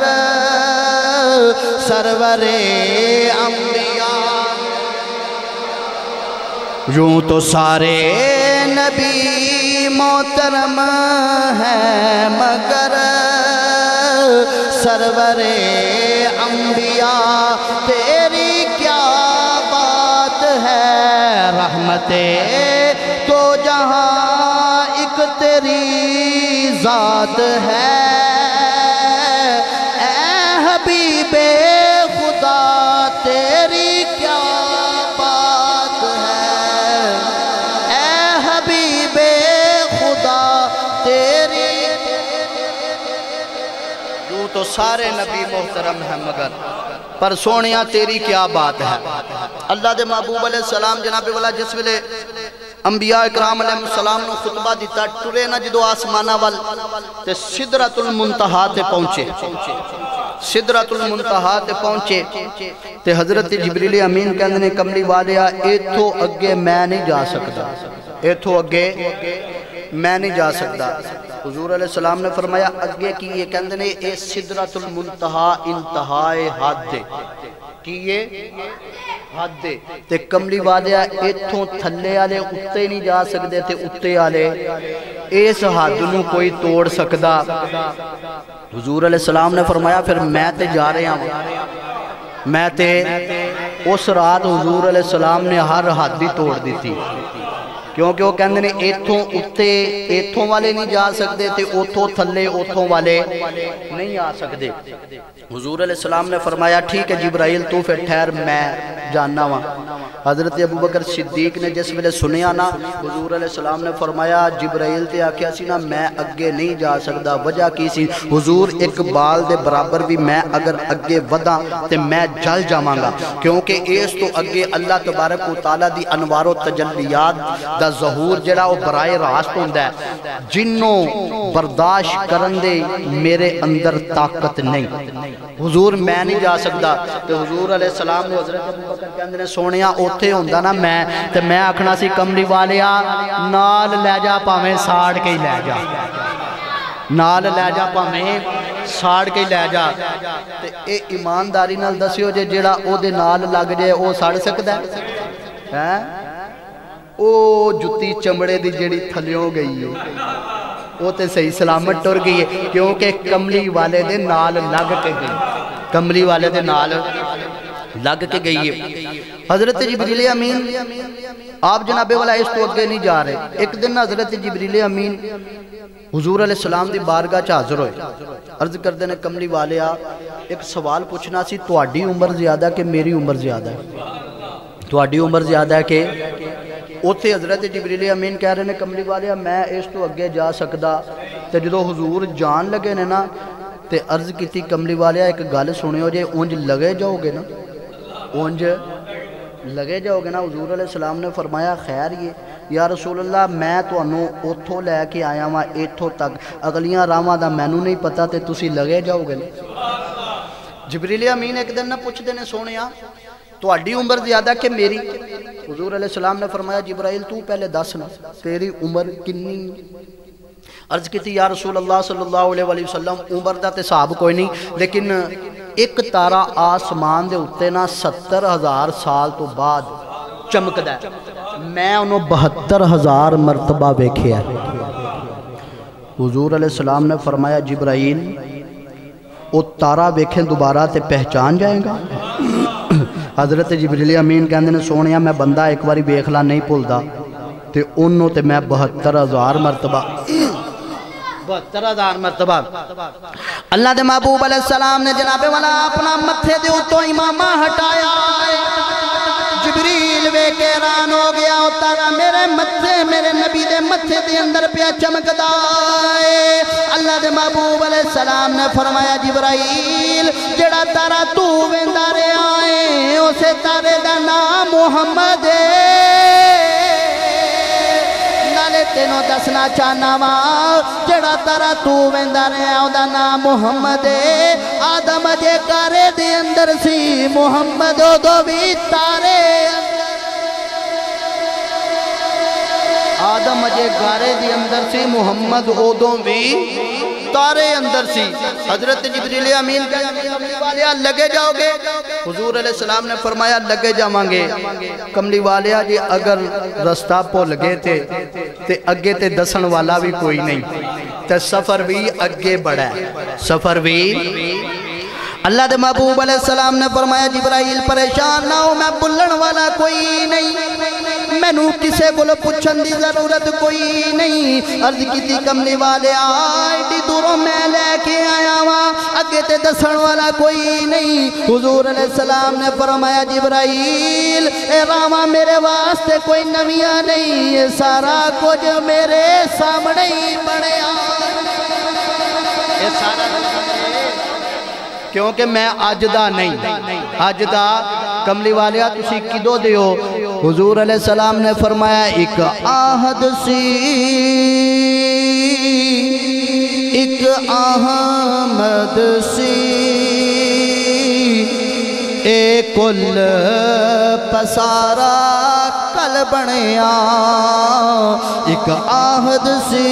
سرور انبیاء، یوں تو سارے نبی محترم ہے مگر سرور انبیاء تیری کیا بات ہے، رحمت تو جہاں ایک تیری ذات ہے، تو سارے نبی محترم ہیں مگر پر سونیا تیری کیا بات ہے اللہ دے محبوب علیہ السلام جناب والا جس ویلے انبیاء اکرام علیہ السلام نے خطبہ دیتا ٹرے نہ جدو آسمانہ وال تے سدرۃ المنتہا تے پہنچے سدرۃ المنتہا تے پہنچے تے حضرت جبریل امین کہندے نے کملی والیا ایتھو اگے میں نہیں جا سکتا ایتھو اگے میں نہیں جا سکتا حضور علیہ السلام نے فرمایا اگے کی یہ کہندے نے اے سدرۃ المنتہا انتہائے حد دے کی یہ حد دے تے کملی والیا ایتھوں تھلے آلے اتے نہیں جا سکتے تے اتے آلے اس حد نو کوئی توڑ سکدا حضور علیہ السلام نے فرمایا پھر میں تے جا رہے ہیں میں تے اس رات حضور علیہ السلام نے ہر حد ہی توڑ دی تھی کیونکہ وہ کہندے نے ایتھوں اتے ایتھوں والے نہیں جا سکتے تے اوتھوں تھلے اوتھوں والے نہیں آ سکتے حضور علیہ السلام نے فرمایا ٹھیک ہے جبرائیل تو پھر ٹھہر میں جاننا وہاں حضرت ابوبکر صدیق نے جس ویلے سنیا نا حضور علیہ السلام نے فرمایا جبرائیل تے آکھیا سی نا میں اگے نہیں جا سکتا وجہ کی سی حضور ایک بال دے برابر بھی میں اگر اگے ودا تے میں جل جاواں گا کیونکہ اس تو اگے اللہ تبارک و تعالی دی انوار و تجلیات دا ظہور جڑا وہ برائے راست ہوندا ہے جنوں برداشت کرن دے میرے اندر طاقت نہیں حضور میں نہیں جا سکتا تو حضور علیہ السلام نے حضرت ابوبکر کہندے نے سونیا اوتھے ہوندا نا میں آکھنا سی کملی والیا نال لے جا پاویں ساڑ کے ہی لے جا نال لے جا پاویں ساڑ کے ہی لے جا تے اے ایمانداری نال دسیو جے جیڑا او دے نال لگ جائے او ساڑ سکدا ہے او جتی چمڑے دی جیڑی تھلیوں گئی ہے وہ تے صحیح سلامت ٹر گئی ہے کیونکہ کملی والے دے نال لگ کے گئی کملی والے دے نال لگ کے گئی ہے حضرت جبریل امین آپ جناب والا اس تو اگے نہیں جا رہے ایک دن حضرت جبریل امین حضور علیہ السلام دی بارگاہ چ حاضر ہوئے عرض کردے نے کملی والیا ایک سوال پوچھنا سی تہاڈی عمر زیادہ کہ میری عمر زیادہ ہے تہاڈی عمر زیادہ ہے کہ اوتھے حضرت جبریل امین کہہ رہے نے کملی والیا میں اس تو اگے جا سکدا تے جدو حضور جان لگے نے نا تے عرض کیتی کملی والیا ایک گل سنیو جے اونج لگے جاؤ گے نا اونج لگے جاؤ گے نا حضور علیہ السلام نے فرمایا خیر یہ یا رسول اللہ میں تانوں اوتھوں لے کے آیا ہاں ایتھوں تک اگلیاں راواں دا مینوں نہیں پتہ تے تسی لگے جاؤ گے نا جبریل امین ایک دن نہ پوچھدے نے سونیا تہاڈی عمر زیادہ کہ میری حضور علیہ السلام نے فرمایا جبرائیل تو پہلے دس نا تیری عمر کنی عرض کی تھی یا رسول اللہ صلی اللہ علیہ وسلم عمر دا تے صاحب کوئی نہیں لیکن ایک تارا آسمان دے اتے نا 70,000 سال تو بعد چمک دا میں انہوں 72,000 مرتبہ بیکھے ہیں حضور علیہ السلام نے فرمایا جبرائیل وہ تارا بیکھیں دوبارہ تے پہچان جائیں گا حضرت جبریل امین کہندے نے سونیا میں بندہ ایک باری بیکھلا نہیں پھلدا تے انہوں تے میں 72,000 مرتبہ 72,000 مرتبہ اللہ دے محبوب علیہ السلام نے جناب والا اپنا متھے دے اتوں امامہ ہٹایا جبریل وے کے ران ہو گیا اتارا میرے متھے میرے نبی دے متھے دے اندر پیا چمکدا ہے اللہ دے محبوب علیہ السلام نے فرمایا جبرائیل جڑا تارا تو ویندا رہیا ہے اسے تارے دا نام محمد نالے تینوں دسنا چاہنا وا جڑا تارا تو ویندا رہیا او دا نام محمد آدم جے کارے دے اندر سی محمد او دو بھی تارے آدم جے گارے دی اندر سی محمد اودوں بھی تارے اندر سی حضرت جبریل امین کملی والیا لگے جاؤ گے حضور علیہ السلام نے فرمایا لگے جاواں گے کملی والیا جی اگر رستہ پھول گئے تے اگے تے دسن والا بھی کوئی نہیں تے سفر بھی اگے بڑھا ہے سفر بھی اللہ دے محبوب علیہ السلام نے فرمایا جبرائیل پریشان نہ ہو میں بلن والا کوئی نہیں میں نو کسے کو پوچھن دی ضرورت کوئی نہیں عرض کی تھی کملی والے آئی دوروں میں لے کے آیا ہاں اگے تے دسن والا کوئی نہیں حضور علیہ السلام نے فرمایا جبرائیل اے راما میرے واسطے کوئی نویاں نہیں یہ سارا کچھ میرے سامنے ہی بڑھیا یہ سارا کیونکہ میں اج دا نہیں، اج دا کملی والیا تسی کدو دیو؟ حضور علیہ السلام نے فرمایا ایک آہد سی، ایک احمد سی، اے کل پسارا کل بنیا، ایک آہد سی،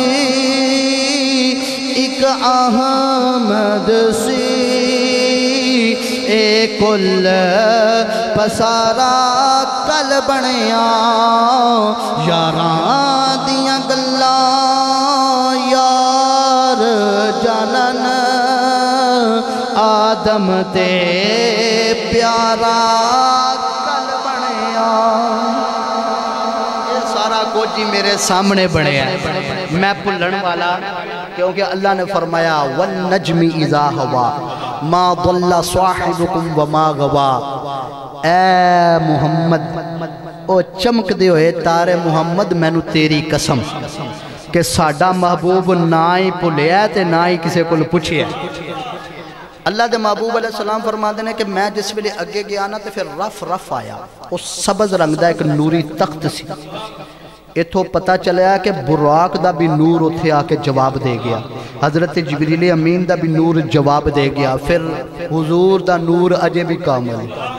ایک احمد سی، اے کل پسارا کل بنیا، یاراں دیاں گلاں یار جانن، آدم تے پیارا کل بنیا۔ یہ سارا کچھ ہی میرے سامنے بنے ہے، میں بھلن والا، کیونکہ اللہ نے فرمایا وَالنَّجْمِ إِذَا هَوَى مَا ضَلَّ صَاحِبُكُمْ وَمَا غَوَى۔ اے محمد، او چمک دے ہوئے تارے محمد، میں نو تیری قسم کہ ساڈا محبوب نہ ہی بھلیا تے نہ ہی کسے کو پوچھیا۔ اللہ دے محبوب علیہ السلام فرما دینے کہ میں جس ویلے اگے گیا نا تے پھر رف آیا، اس سبز رنگ دا ایک نوری تخت سی، اتھو پتہ چلیا کہ براق دا بھی نور اتھے آکے جواب دے گیا، حضرت جبریل امین دا بھی نور جواب دے گیا، پھر حضور دا نور اجے بھی کامل۔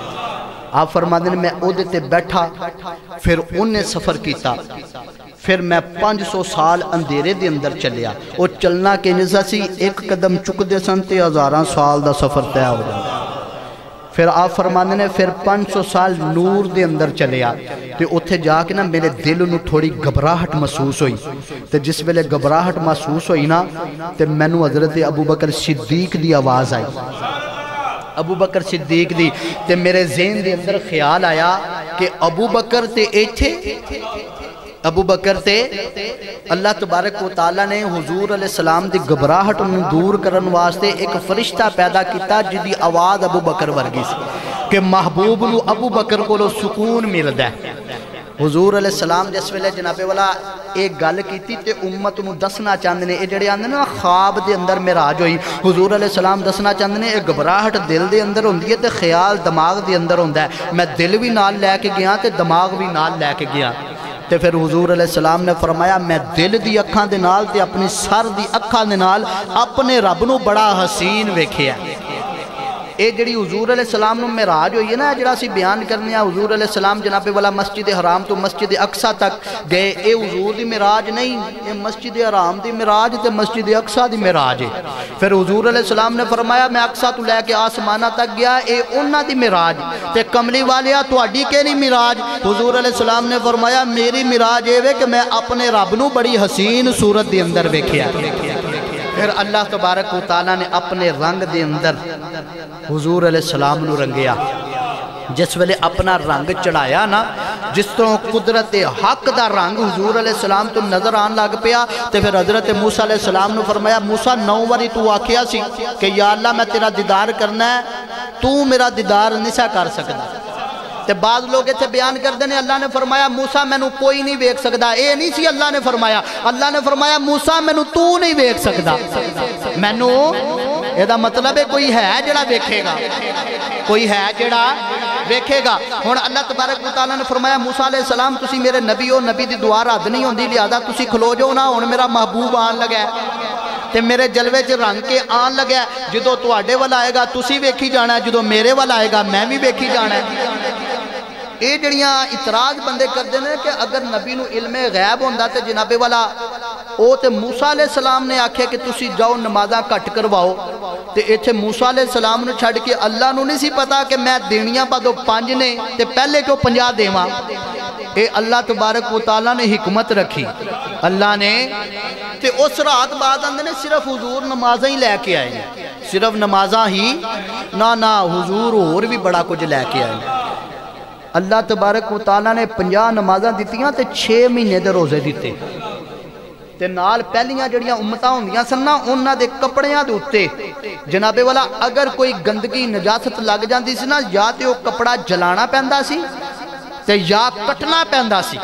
آپ فرما دینے میں عہدے تے بیٹھا، پھر انہیں سفر کیتا، پھر میں 500 سال اندھیرے دے اندر چلیا، وہ چلنا کے نزا سی ایک قدم چک دے سنتے 1000 سال دا سفر طے ہو جاتا۔ پھر آپ فرمانے نے پھر 500 سال نور دے اندر چلیا، تے اتھے جا کے نا میرے دل نو تھوڑی گھبراہٹ محسوس ہوئی، تے جس ویلے گھبراہٹ محسوس ہوئی نا تے میں نو حضرت ابو بکر صدیق دی آواز آئی، ابو بکر صدیق دی، تے میرے ذہن دے اندر خیال آیا کہ ابو بکر تے ایتھے، ابو بکر تے اللہ تبارک و تعالیٰ نے حضور علیہ السلام دی گھبراہٹ انہوں دور کرن واسطے ایک فرشتہ پیدا کیتا جدی آواز ابو بکر ورگی سی کہ محبوب نو ابو بکر کو لو سکون ملدا ہے۔ حضور علیہ السلام جس ویلے جناب والا ایک گل کیتی تے امت نو دسنا چاہندے نے، اے جڑے آندے نا خواب دے اندر معراج ہوئی، حضور علیہ السلام دسنا چاہندے نے اے گھبراہٹ دل دے اندر ہوندی ہے تے خیال دماغ دے اندر ہوندا ہے، میں دل بھی نال لے کے گیا تے دماغ بھی نال لے کے گیا۔ تے پھر حضور علیہ السلام نے فرمایا میں دل دی اکھاں دے نال تے اپنی سر دی اکھاں دے نال اپنے رب نو بڑا حسین ویکھیا۔ اے جڑی حضور علیہ السلام نو معراج ہوئی ہے نا، جڑا سی بیان کرنے ہیں حضور علیہ السلام جناب والا مسجد حرام تو مسجد اقصی تک گئے، اے حضور دی معراج نہیں، اے مسجد حرام دی معراج تے مسجد اقصی دی معراج ہے۔ پھر حضور علیہ السلام نے فرمایا میں اقصی تو لے کے آسمانہ تک گیا، اے انہاں دی معراج تے کملی والیا تہاڈی کیڑی معراج؟ حضور علیہ السلام نے فرمایا میری معراج اے وے کہ میں اپنے رب نو بڑی حسین صورت دے اندر ویکھیا۔ پھر اللہ تبارک و تعالیٰ نے اپنے رنگ دے اندر حضور علیہ السلام نو رنگیا، جس ویلے اپنا رنگ چڑھایا نا، جس طرح قدرت حق دا رنگ حضور علیہ السلام تو نظر آن لگ پیا، تے پھر حضرت موسیٰ علیہ السلام نو فرمایا موسیٰ 9 واری تو آکھیا سی کہ یا اللہ میں تیرا دیدار کرنا ہے، تو میرا دیدار نہیں سا کر سکتا۔ تے بعض لوگ ایتھے بیان کر دینے اللہ نے فرمایا موسیٰ میں نو کوئی نہیں ویکھ سکدا، اے نہیں سی اللہ نے فرمایا موسیٰ میں نو تو نہیں ویکھ سکدا، میں نو اے دا مطلب ہے کوئی ہے جڑا ویکھے گا، کوئی ہے جڑا ویکھے گا۔ ہن اللہ تبارک و تعالیٰ نے فرمایا موسیٰ علیہ السلام تسی میرے نبی ہو، نبی دی دعا رد نہیں ہوندی، لہذا تسی کھلو جاؤ نا، ہن میرا محبوب آن لگا ہے تے میرے جلوے چ رنگ کے آن لگا ہے، جدو تواڈے والا آئے گا تسی ویکھی جانا ہے، جدو میرے والا آئے گا میں بھی ویکھی جانا ہے۔ اے جڑیاں اعتراض بندے کر دینے کہ اگر نبی نو علم غیب ہوندا تے جناب والا او تے موسیٰ علیہ السلام نے آکھے کہ تسی جاؤ نمازاں کٹ کرواؤ، تے ایتھے موسیٰ علیہ السلام نو چھڑ کے اللہ نو نہیں سی پتا کہ میں دینیاں پا دو 5 نے تے پہلے کیوں 50 دیواں۔ اے اللہ تبارک و تعالیٰ نے حکمت رکھی، اللہ نے تے اس رات بعد اندر نے صرف حضور نمازاں ہی لے کے آئے، صرف نمازاں ہی نہ حضور اور بھی بڑا کچھ لے کے آئے۔ اللہ تبارک و تعالیٰ نے 50 نمازاں دیتیاں تے 6 مہینے دے روزے دیتے، تے نال پہلیاں جڑیاں امتاں ہوندیاں سن نا انہاں دے کپڑیاں دے اوتے جناب والا اگر کوئی گندگی نجاست لگ جاندی سی نا، یا تے وہ کپڑا جلانا پیندا سی تے یا کٹنا پیندا سی۔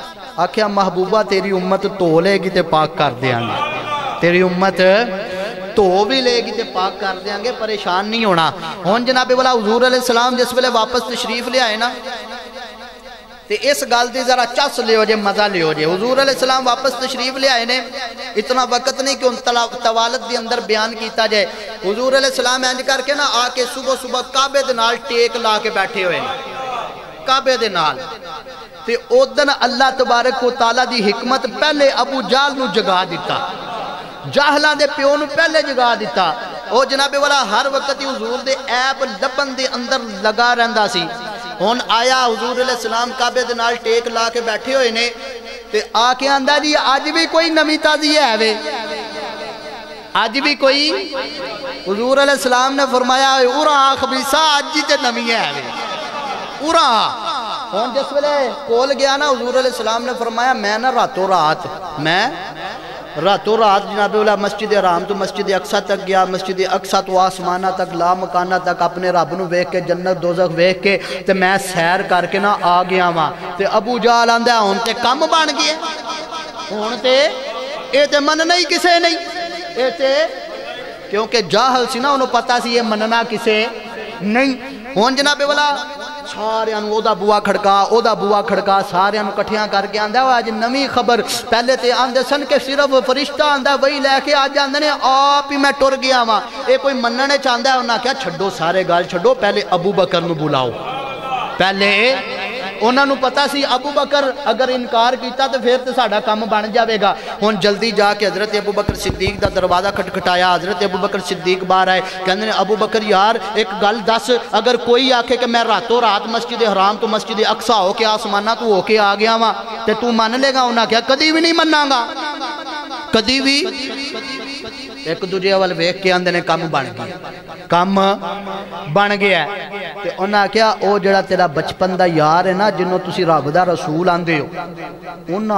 آکھیا محبوبہ تیری امت تو لے گی تے پاک کر دیاں گے، تیری امت دھو بھی لے گی تے پاک کر دیاں گے، پریشان نہیں ہونا۔ ہون جناب والا حضور علیہ السلام جس ویلے واپس تشریف لے آئے نا تے اس گل دی ذرا چس لیو جے، مزہ لیو جے۔ حضور علیہ السلام واپس تشریف لے آئے نے، اتنا وقت نہیں کہ ان طوالت دی اندر بیان کیتا جائے۔ حضور علیہ السلام انج کر کے نا آ کے صبح صبح کعبے دے نال ٹیک لا کے بیٹھے ہوئے کعبے دے نال، تے اودن اللہ تبارک و تعالیٰ دی حکمت پہلے ابو جہل نو جگا دیتا، جاہلاں دے پیو نو پہلے جگا دیتا۔ او جناب والا ہر وقت ہی حضور دے عیب لبن دے اندر لگا رہندا سی۔ ہن آیا حضور علیہ السلام کعبے دے نال ٹیک لا کے بیٹھے ہوئے نے تے آ کے آندا جی اج بھی کوئی نمی تازی ہے وے، اج بھی کوئی۔ حضور علیہ السلام نے فرمایا اُرا خبیثہ اج ہی تے نمی ہے وے، اُرا۔ ہن جس ویلے کول گیا نا حضور علیہ السلام نے فرمایا میں نا راتوں رات جناب والا مسجد حرام تو مسجد اقصی تک گیا، مسجد اقصی تو آسمانہ تک، لا مکانہ تک اپنے رب نو ویکھ کے، جنت دوزخ ویکھ کے تے میں سیر کر کے نا آ گیا وہاں تے ابو جہل آندا ہن تے کم بن گئے، ہن تے اے تے مننا ہی کسے نہیں، اے تے کیونکہ جاہل سی نا انہوں پتا سی یہ مننا کسے نہیں۔ ہن جناب والا سارے او دا بوا کھڑکا سارے کٹھیاں کر کے آندہ ہے آج نمی خبر، پہلے تے آندے سن کے صرف فرشتہ آندہ ہے وہی لے کے آج آندے نے آپ ہی میں ٹر گیا ماں، اے کوئی مننے چاندہ ہے انہاں کیا چھڑو سارے گال چھڑو، پہلے ابو بکر نو بلاؤ، پہلے انہاں نو پتا سی ابو بکر اگر انکار کیتا تو پھر تو ساڑھا کام بن جاوے گا۔ ہن جلدی جا کے حضرت ابو بکر صدیق دا دروازہ کھٹکھٹایا، حضرت ابو بکر صدیق باہر آئے، کہنے ابو بکر یار ایک گل دس، اگر کوئی آکھے کہ میں راتوں رات مسجد حرام تو مسجد اقصی ہو کے آسمانہ تو ہو کے آ گیا وہاں تے تو مان لے گا؟ انہاں کیا کدی بھی نہیں مننا گا، کدی بھی۔ ایک دوجے وال ویکھ کے آندے نے کام بن گیا تے انہاں کیا او جڑا تیرا بچپن دا یار ہے نا جنہوں تسی رب دا رسول آندے ہو، انہاں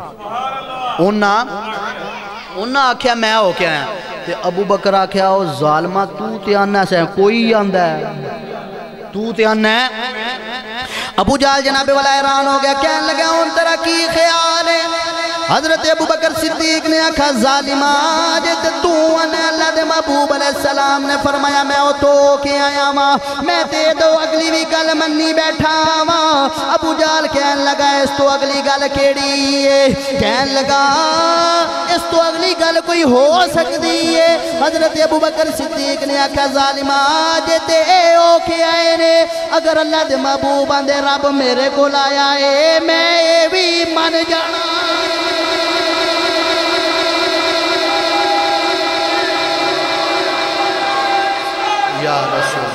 آکھیا میں ہو کے آیا تے ابو بکر آکھیا او ظالمہ تو تے آنا سے کوئی آندہ ہے، تو تے آنا ہے۔ ابو جہل جناب والا حیران ہو گیا، کہنے لگا ان تیرا کی خیال ہے؟ حضرت ابو بکر صدیق نے آکھا ظالمہ جت تو انہیں اللہ دے محبوب علیہ السلام نے فرمایا میں او تو کے آیا ماں، میں تے دو اگلی بھی گل منی بیٹھا ماں۔ ابو جہل کہنے لگا اس تو اگلی گل کیڑی ہے؟ کہنے لگا اس تو اگلی گل کوئی ہو سکتی ہے؟ حضرت ابو بکر صدیق نے آکھا ظالمہ جت اے او کے آئے نے، اگر اللہ دے محبوب آندے رب میرے کو لایا ہے میں اے بھی من جانا۔ یا رسول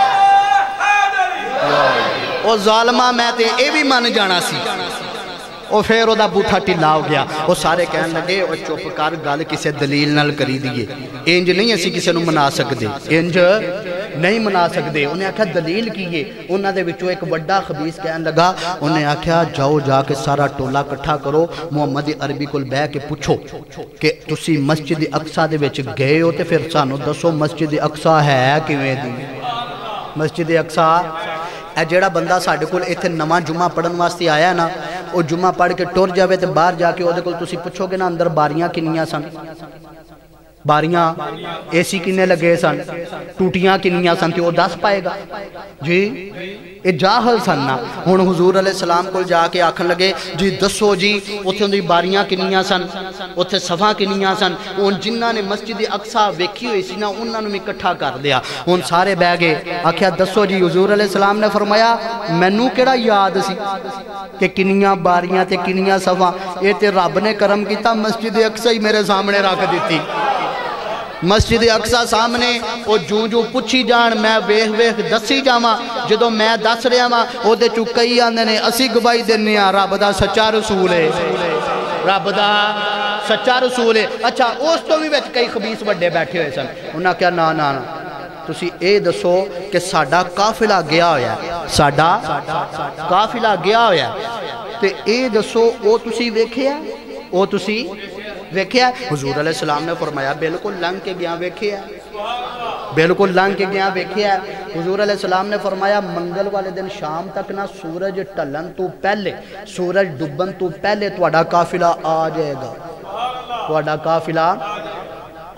او ظالمہ میں تے اے بھی من جانا سی۔ او پھر او دا بوتھا ٹھلا ہو گیا، او سارے کہنے لگے او چپ کر گل کسے دلیل نال کری دیئے، انج نہیں اسی کسے نو منا سکدے، انج نہیں منا سکدے۔ انہیں آکھا دلیل کیے، انہاں دے وچوں ایک بڑا خبیث کہنے لگا، انہیں آکھا جاؤ جا کے سارا ٹولا کٹھا کرو، محمد عربی کول بہ کے پوچھو کہ تسی مسجد اقصی دے وچ گئے ہو تے پھر سانو دسو مسجد اقصی ہے کیویں دی؟ مسجد اقصی اے جیڑا بندہ ساڈے کول ایتھے نواں جمعہ پڑھن واسطے آیا نا، او جمعہ پڑھ کے ٹر جاوے تے باہر جا کے او دے کول تسی پوچھو گے نا اندر باریاں کنیاں سن، باریاں اے سی کنے لگے سن، ٹوٹیاں کنیاں سن تے وہ دس پائے گا جی؟ اے جاہل سن نا۔ ہن حضور علیہ السلام کو جا کے آکھن لگے جی دسو جی اتھے دی باریاں کنیاں سن، اتھے صفاں کنیاں سن۔ ہن جنہاں نے مسجد اقصی ویکھی ہوئی سی نا انہاں نوں اکٹھا کر دیا، ہن سارے بہ گئے، آکھیا دسو جی۔ حضور علیہ السلام نے فرمایا مینوں کیڑا یاد سی کہ کنیاں باریاں تے کنیاں صفاں، اے تے رب نے کرم کیتا مسجد اقصی میرے سامنے رکھ دیتی، مسجد اقصی سامنے او جو پوچھی جان میں ویکھ ویکھ دسی جاواں، جدوں میں دس رہا واں او دے چوں کئی آندے نے اسی گواہی دینے ہاں رب دا سچا رسول ہے، رب دا سچا رسول ہے۔ اچھا اس تو بھی وچ کئی خبیث بڑے بیٹھے ہوئے سن، انہاں کیا نا تسی اے دسو کہ ساڈا قافلہ گیا ہویا ہے، ساڈا قافلہ گیا ہویا ہے تے اے دسو او تسی ویکھیا او تسی ویکھیا؟ حضور علیہ السلام نے فرمایا بالکل لنگ کے گیا ویکھیا، بالکل لنگ کے گیا ویکھیا۔ حضور علیہ السلام نے فرمایا منگل والے دن شام تک نہ سورج ٹلن تو پہلے، سورج ڈبن تو پہلے تواڈا قافلہ آ جائے گا، تواڈا قافلہ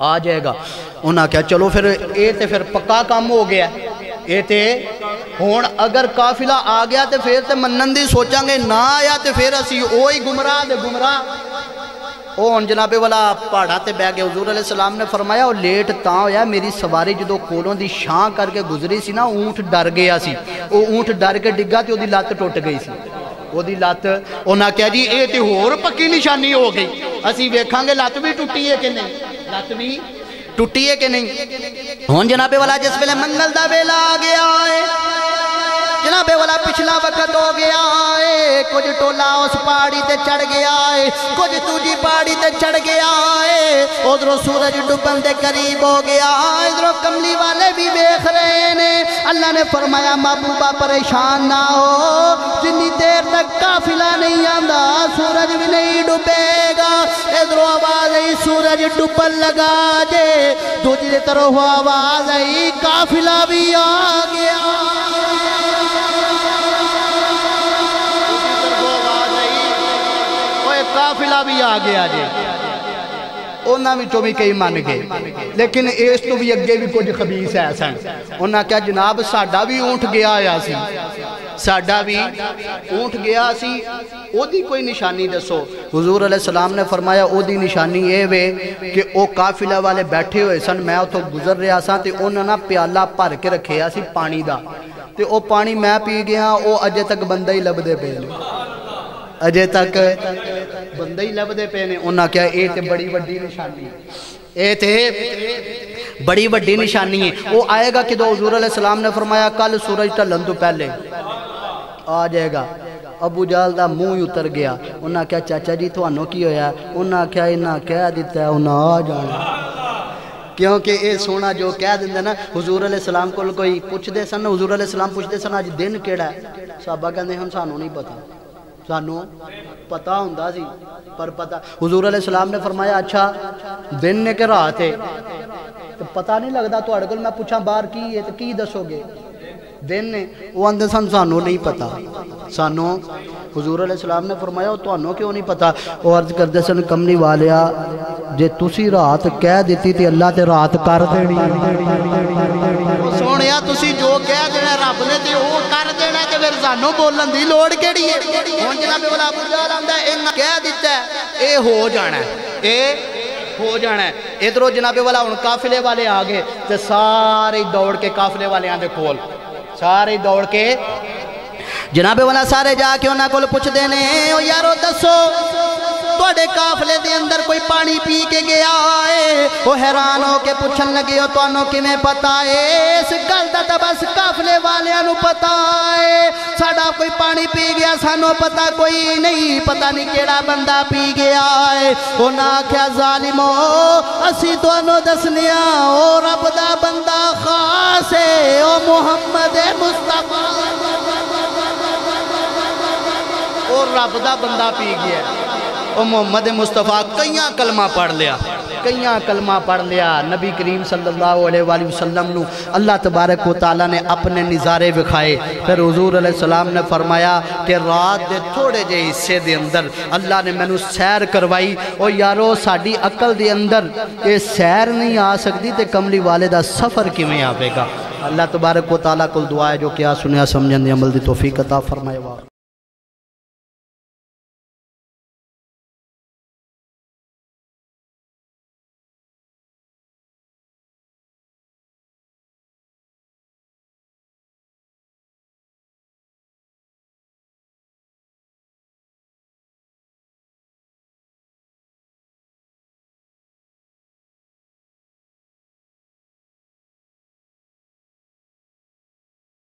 آ جائے گا. انہاں کیا چلو پھر اے تے پھر پکا کام ہو گیا. اے تے ہون اگر قافلہ آ گیا تے پھر تے منن دی سوچاں گے نہ آیا تے پھر اسی اوہی گمراہ دے گمراہ. ہون جناب والا پہاڑا تے بہ گئے. حضور علیہ السلام نے فرمایا وہ لیٹ تاں ہویا میری سواری جدو کولوں دی شاں کر کے گزری سی نا اونٹ ڈر گیا سی. وہ اونٹ ڈر کے ڈگا تے وہ دی لات ٹوٹ گئی سی. وہ دی لات انہاں کہا جی اے تے ہور پکی نشانی ہو گئی. اسی ویکھاں گے لات بھی ٹوٹی ہے کہ نہیں, لات بھی ٹوٹی ہے کہ نہیں. ہون جناب والا جس ویلے منگل دا ویلا آ گیا ہے, جناب والا پچھلا وقت ہو گیا ہے. کچھ ٹولا اس پہاڑی تے چڑھ گیا ہے, کچھ دوجی پہاڑی تے چڑھ گیا ہے. ادھروں سورج ڈوبن دے قریب ہو گیا, ادھروں کملی والے بھی دیکھ رہے ہیں. اللہ نے فرمایا محبوبہ پریشان نہ ہو, جتنی دیر تک قافلہ نہیں آندا سورج بھی نہیں ڈوبے گا. ادھروں آواز آئی سورج ڈوبن لگا جے, دوجی طرف آواز آئی قافلہ بھی آ گیا. قافلہ بھی آ گیا جی. انہاں وچوں بھی کئی من گئے, لیکن اس تو بھی اگے بھی کچھ خبیث ہے سن. انہاں کہا جناب ساڈا بھی اونٹ گیا آیا سی, ساڈا بھی اونٹ گیا سی, او دی کوئی نشانی دسو. حضور علیہ السلام نے فرمایا او دی نشانی اے وے کہ او قافلہ والے بیٹھے ہوئے سن, میں اتھوں گزر رہا سا تے انہاں نا پیالہ بھر کے رکھیا سی پانی دا, تے او پانی میں پی گیا. او اجے تک بندہ ہی لب دے پے نے, اجے تک بندہ ہی لب دے پے نے. انہاں کیا اے تے بڑی وڈی نشانی ہے, اے تے بڑی وڈی نشانی ہے. وہ آئے گا کہ دو حضور علیہ السلام نے فرمایا کل سورج ٹھلن تو پہلے آ جائے گا. ابو جہل دا منہ ہی اتر گیا. انہاں کیا چاچا جی تھانوں کی ہویا ہے؟ انہاں کیا انہاں کہہ دیتا ہے انہاں آ جانا, کیونکہ اے سونا جو کہہ دیندے نا. حضور علیہ السلام کو کوئی پوچھ دے سن, حضور علیہ السلام پوچھ دے سن آج دن کیڑا ہے؟ صحابہ کہندے ہم سانوں نہیں پتا, سانوں پتا ہوندا سی پر پتا. حضور علیہ السلام نے فرمایا اچھا دن نے کہ رات ہے؟ تو پتہ نہیں لگتا تواڈے کول, میں پوچھاں باہر کی ہے تو کی دسو گے؟ دن نے. وہ آندے سن سانوں نہیں پتا, سانوں. حضور علیہ السلام نے فرمایا وہ تانوں کیوں نہیں پتا؟ وہ عرض کردے سن کملی والیا جے تسی رات کہہ دیتی تے اللہ تے رات کر دینی. سونیا تسی جو کہہ دینا رب نے تے وہ کر دینا, تے پھر سانوں بولن دی لوڑ کیڑی ہے؟ ہن جناب والا ابو جہل آندا ہے انہاں کہہ دیتا ہے اے ہو جانا ہے, اے ہو جانا ہے. ادھروں جناب والا ہن قافلے والے آ گئے تے سارے دوڑ کے قافلے والیاں دے کول, سارے دوڑ کے جناب والا سارے جا کے انہاں کول پوچھ دینے او یارو دسو توڑے قافلے دے اندر کوئی پانی پی کے گیا ہے؟ وہ حیران ہو کے پوچھن لگے ہو توانوں کی میں پتا ہے؟ اس گل دا تا بس قافلے والیاں پتا ہے, ساڑا کوئی پانی پی گیا سانوں پتا کوئی نہیں, پتا نہیں کیڑا بندہ پی گیا ہے. انہاں کیا ظالمو اسی توانوں دسنیا او رب دا بندہ خاص ہے, او محمد مصطفیٰ اور رب دا بندہ پی گیا ہے. او محمد مصطفیٰ کئیاں کلمہ پڑھ لیا, کئیاں کلمہ پڑھ لیا. نبی کریم صلی اللہ علیہ وآلہ وسلم نو اللہ تبارک و تعالیٰ نے اپنے نظارے بکھائے. پھر حضور علیہ السلام نے فرمایا کہ رات دے تھوڑے جے حصے دے اندر اللہ نے میں نو سیر کروائی. او یارو ساڑی عقل دے اندر یہ سیر نہیں آ سکتی تے کملی والے دا سفر کی میں آوے گا. اللہ تبارک و تعالیٰ کو دعا ہے جو کیا سنیا سمجھن دی عمل دی توفیق عطا فرمائے.